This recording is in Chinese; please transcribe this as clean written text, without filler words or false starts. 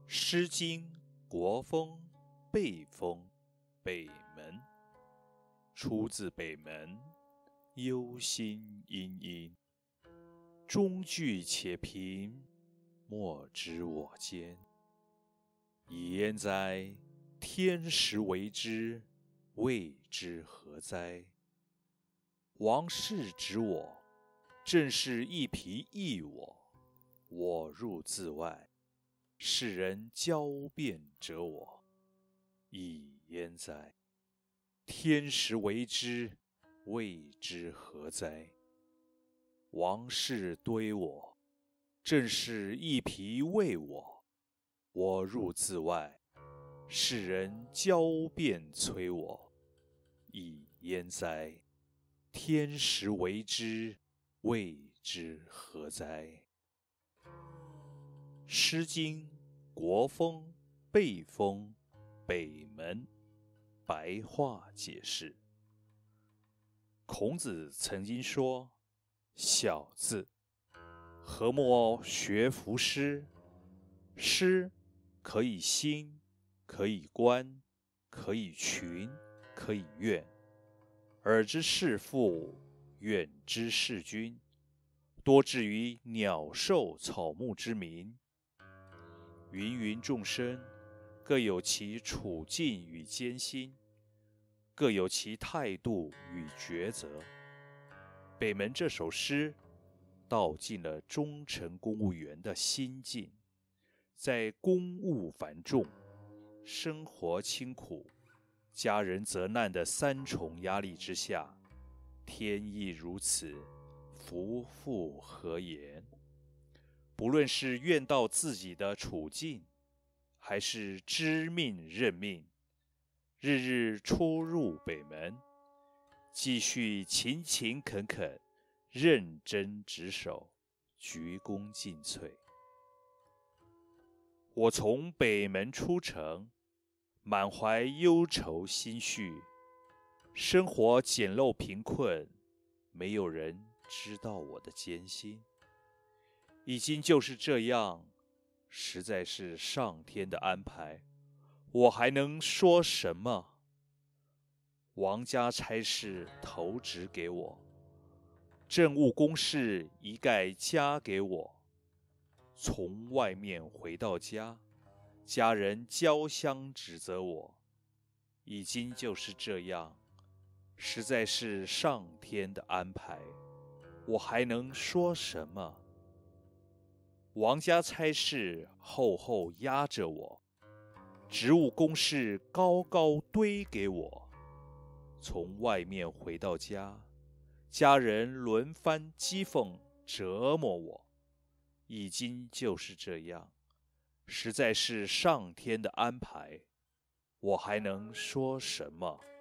诗经国风背风北门，出自北门，忧心忡忡。中句且贫，莫知我间。已焉哉，天时为之，谓之何哉？王室指我，正是一皮役我。我入自外，世人交辩者我。已焉哉，天时为之，谓之何哉？王室堆我，正是一皮为我。我入自外，世人交辩催我。已焉哉，天时为之，谓之何哉？诗经国风背风北门，白话解释。孔子曾经说：小子，何莫学夫诗？诗可以兴，可以观，可以群，可以怨。耳之视父，远之视君，多至于鸟兽草木之名。芸芸众生，各有其处境与艰辛，各有其态度与抉择。北门这首诗道尽了中层公务员的心境，在公务繁重、生活清苦、家人责难的三重压力之下，天意如此，夫复何言？不论是怨道自己的处境，还是知命认命，日日出入北门，继续勤勤恳恳、认真职守，鞠躬尽瘁。我从北门出城，满怀忧愁心绪，生活简陋贫困，没有人知道我的艰辛。已经就是这样，实在是上天的安排，我还能说什么？王家差事投职给我，政务公事一概加给我。从外面回到家，家人交相指责我。已经就是这样，实在是上天的安排，我还能说什么？王家差事厚厚压着我，职务公事高高堆给我。从外面回到家，家人轮番讥讽折磨我。已经就是这样，实在是上天的安排，我还能说什么？